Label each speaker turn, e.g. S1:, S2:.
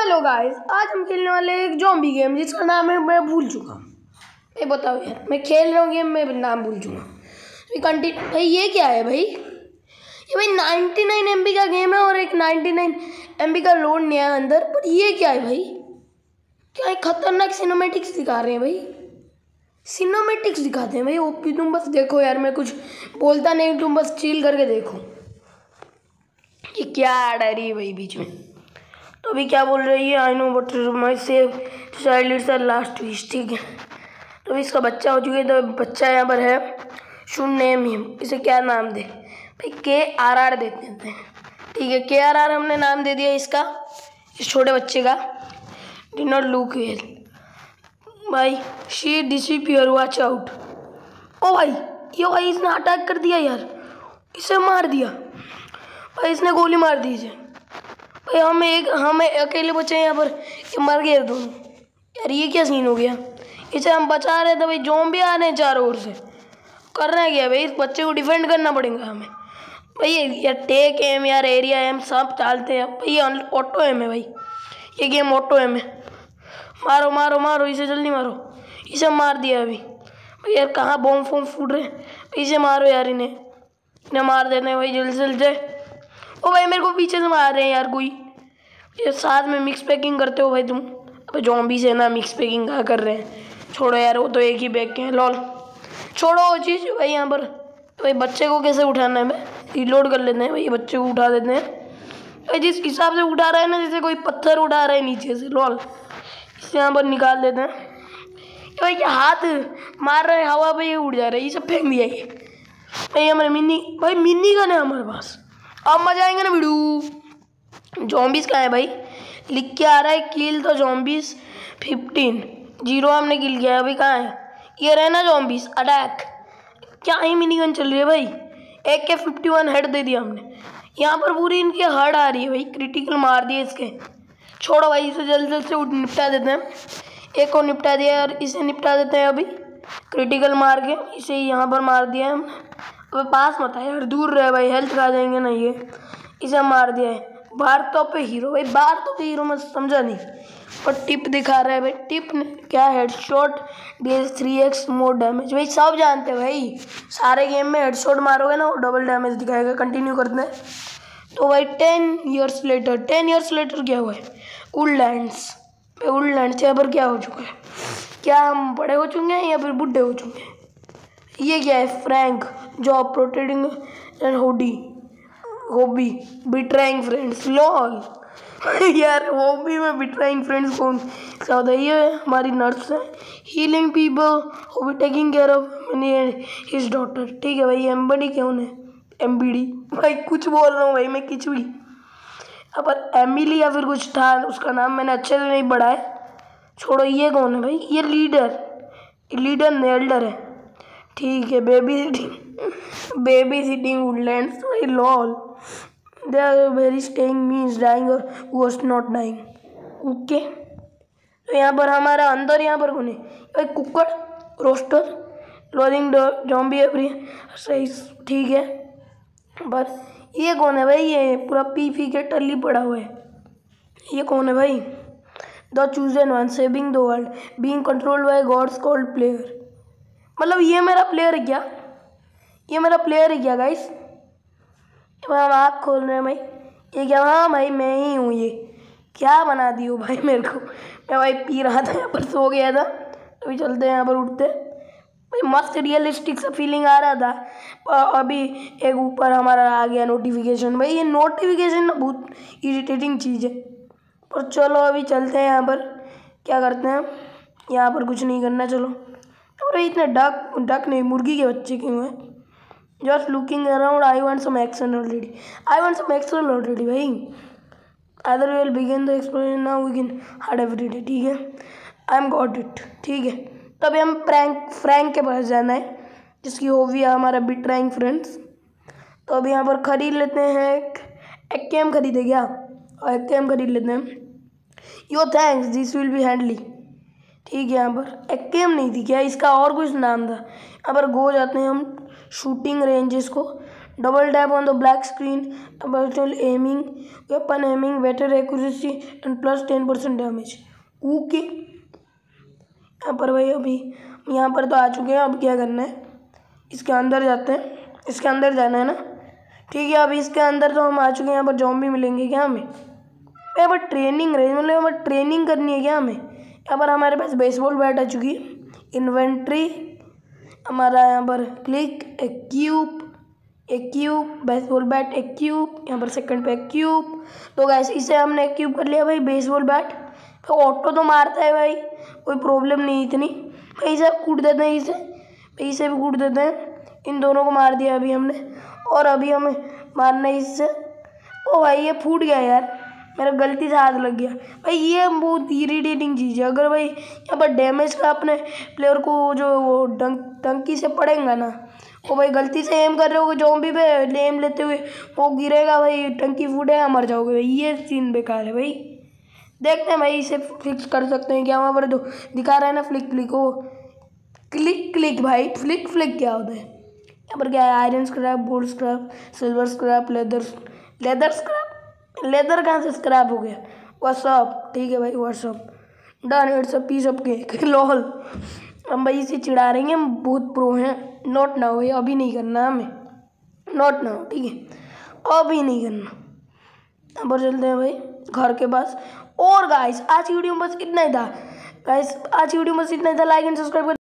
S1: Hello guys, आज हम खेलने वाले हैं एक ज़ॉम्बी गेम जिसका नाम है मैं भूल चुका। ये बताओ यार, मैं खेल रहा हूँ गेम में नाम भूल चुका। कंटिन्यू भाई, ये क्या है भाई? ये भाई 99 MB का गेम है और एक 99 MB का लोड नहीं है अंदर। पर ये क्या है भाई? क्या एक खतरनाक सिनेमैटिक्स दिखा रहे हैं भाई। सिनेमैटिक्स दिखाते हैं भाई ओपी। तुम बस देखो यार, मैं कुछ बोलता नहीं, तुम बस चिल करके देखो। ये क्या आ रही है भाई बीच में? तो अभी क्या बोल रही है? I know but my save child it's the last wish. ठीक है, तो अभी इसका बच्चा हो चुका है। तो बच्चा यहाँ पर है, शुड नेम हिम। इसे क्या नाम दे भाई? KRR देते हैं। ठीक है, KRR हमने नाम दे दिया इसका, इस छोटे बच्चे का। डिड नॉट लुक वेल भाई, शी डिसअपियर, वॉच आउट। ओ भाई, ये भाई इसने अटैक कर दिया यार, इसे मार दिया भाई, इसने गोली मार दी इसे भाई। हमें अकेले बचे हैं यहाँ पर, ये मर गए दोनों यार। ये क्या सीन हो गया? इसे हम बचा रहे थे भाई, ज़ॉम्बी आ रहे हैं चारों ओर से। करना क्या भाई? इस बच्चे को डिफेंड करना पड़ेगा हमें भाई। यार टेक एम यार, एरिया एम सब डालते हैं भाई। ये ऑटो एम है भाई, ये गेम ऑटो एम है। मारो मारो मारो इसे, जल्दी मारो इसे। मार दिया अभी भाई। यार कहाँ बॉम्ब फॉम्ब फूट रहे हैं? इसे मारो यार, इन्हें मार देते हैं भाई, जल्दी से जल्दी। ओ भाई, मेरे को पीछे से मार रहे हैं यार कोई। ये साथ में मिक्स पैकिंग करते हो भाई तुम? अबे ज़ॉम्बी से ना मिक्स पैकिंग कहाँ कर रहे हैं? छोड़ो यार, वो तो एक ही बैग के हैं। लॉल, छोड़ो वो चीज़ भाई। यहाँ पर तो भाई बच्चे को कैसे उठाना है? मैं रिलोड कर लेते हैं भाई, बच्चे को उठा देते हैं भाई। जिस हिसाब से उठा रहा है ना, जैसे कोई पत्थर उठा रहा है नीचे से। लॉल, इसे यहाँ पर निकाल देते हैं भाई। क्या हाथ मार रहे हैं हवा पे, ये उड़ जा रहा है, ये सब फेंक दिया ये भाई। हमारे मिनी गन है हमारे पास। अब मजा आएंगे ना वीडियो। ज़ॉम्बीज़ कहाँ है भाई? लिख के आ रहा है किल द ज़ॉम्बीज़ 15। 0 हमने किल किया है। अभी कहाँ है? ये रहे ना ज़ॉम्बीज़ अटैक। क्या ही मिनी गन चल रही है भाई। AK-51 हेड दे दिया हमने। यहाँ पर पूरी इनकी हेड आ रही है भाई, क्रिटिकल मार दिए इसके। छोड़ो भाई, इसे जल्द जल्द से निपटा देते हैं। एक को निपटा दिया और इसे निपटा देते हैं अभी, क्रिटिकल मार के। इसे यहाँ पर मार दिया है हमने। अबे पास मत आया यार, दूर रहे भाई, हेल्थ खा जाएंगे ना ये। इसे मार दिया है। बाहर तो पे हीरो भाई, बाहर तो पे हीरो, मैं समझा नहीं। और टिप दिखा रहा है भाई, टिप क्या? हेडशॉट डील्स 3x मोर डैमेज भाई। सब जानते हैं भाई, सारे गेम में हेडशॉट मारोगे ना वो डबल डैमेज दिखाएगा। कंटिन्यू करते हैं तो भाई 10 years लेटर। 10 years लेटर क्या हुआ है? वुडलैंड्स पे, वुडलैंड्स यहाँ पर क्या हो चुका है? क्या हम बड़े हो चुके हैं या फिर बुढ़े हो चुके हैं? ये क्या है? Frank job protecting and hobby betraying friends. Lol यार, हॉबी में बिट्राइंग फ्रेंड्स कौन सा होता है? ये हमारी नर्स है, healing people who be taking care of his daughter. ठीक है भाई, एम्बडी कौन है? MBD भाई, कुछ बोल रहा हूँ भाई मैं, खिचड़ी। अब एमिली या फिर कुछ था उसका नाम, मैंने अच्छे से नहीं पढ़ा है। छोड़ो, ये कौन है भाई? ये लीडर ने एल्डर है। ठीक है, बेबी सिटिंग वुडलैंड्स भाई। Lol, they are very staying means dying और गोस्ट नॉट डाइंग। ओके, तो यहाँ पर हमारा अंदर यहाँ पर कौन है भाई? Cooker rooster loading zombie every सही। ठीक है, बस ये कौन है भाई? ये पूरा पी के टल्ली पड़ा हुआ है। ये कौन है भाई? The chosen one saving the world being controlled by gods called player. मतलब ये मेरा प्लेयर है क्या? ये मेरा प्लेयर है क्या गाइस? हम आँख खोल रहे हैं भाई, ये क्या? हाँ भाई, मैं ही हूँ। ये क्या बना दी हो भाई मेरे को? मैं भाई पी रहा था, यहाँ पर सो गया था। अभी चलते हैं यहाँ पर, उठते भाई। मस्त रियलिस्टिक सा फीलिंग आ रहा था। अभी एक ऊपर हमारा आ गया नोटिफिकेशन भाई। ये नोटिफिकेशन ना बहुत इरिटेटिंग चीज़ है। और चलो अभी चलते हैं यहाँ पर, क्या करते हैं यहाँ पर? कुछ नहीं करना, चलो। और इतने डक नहीं, मुर्गी के बच्चे क्यों हैं? Just looking around, I want some action already भाई। Other will begin the exploration now, we can hard every day. ठीक है, आई एम गॉट इट। ठीक है, तभी हम फ्रैंक के पास जाना है, जिसकी हॉबी है हमारा बिट्राइंग फ्रेंड्स। तो अभी यहाँ पर खरीद लेते हैं एक कैम खरीदे क्या? और एक कैम खरीद लेते हैं। Yo thanks, this will be handy. ठीक है, यहाँ पर एक कैम नहीं थी क्या? इसका और कुछ नाम था। यहाँ पर गो जाते हैं हम शूटिंग रेंजेस को double tap on the black screen, virtual aiming, weapon aiming, better accuracy and plus 10% damage. Okay, यहाँ पर भाई अभी यहाँ पर तो आ चुके हैं। अब क्या करना है, इसके अंदर जाते हैं, इसके अंदर जाना है ना, ठीक है। अभी इसके अंदर तो हम आ चुके हैं। यहाँ पर जॉम्बी मिलेंगे क्या हमें? यहाँ पर ट्रेनिंग रही, मतलब यहाँ पर ट्रेनिंग करनी है क्या हमें? यहाँ पर हमारे पास बेसबॉल बैट आ चुकी है, इन्वेंट्री हमारा, यहाँ पर क्लिक, एक क्यूब बेसबॉल बैट, एक क्यूब, यहाँ पर सेकंड पे एक क्यूब। तो गाइस इसे हमने एक क्यूब कर लिया भाई बेसबॉल बैट। तो ऑटो तो मारता है भाई, कोई प्रॉब्लम नहीं इतनी भाई। इसे कूट देते हैं, इसे भी कूट देते हैं। इन दोनों को मार दिया अभी हमने, और अभी हमें मारना है इससे। ओ भाई ये फूट गया यार, मेरा गलती से हाथ लग गया भाई। ये बहुत इरिटेटिंग चीज़ है। अगर भाई यहाँ पर डैमेज का अपने प्लेयर को जो वो टंकी से पड़ेगा ना, वो भाई गलती से एम कर रहे हो जॉम्बी पे, एम लेते हुए वो गिरेगा भाई, टंकी फूटेगा, मर जाओगे भाई। ये सीन बेकार है भाई। देखते हैं भाई इसे फिक्स कर सकते हैं क्या? वहाँ पर जो दिखा रहा है ना फ्लिक वो क्लिक भाई, फ्लिक क्या होता है? यहाँ पर क्या है? Iron scrap, gold scrap, silver scrap, leather scrap. Leather कहाँ से स्क्रैप हो गया? व्हाट्सअप, ठीक है भाई what's up done. It's a piece of cake lol. हम भाई इसे चिढ़ा रहे हैं, हम बहुत प्रो हैं। नोट ना हो भाई, अभी नहीं करना हमें, नोट ना हो, ठीक है, अभी नहीं करना। यहाँ पर चलते हैं भाई घर के पास। और गाइस आज की वीडियो में बस इतना ही था। गाइस आज की वीडियो में बस इतना ही था। Like and subscribe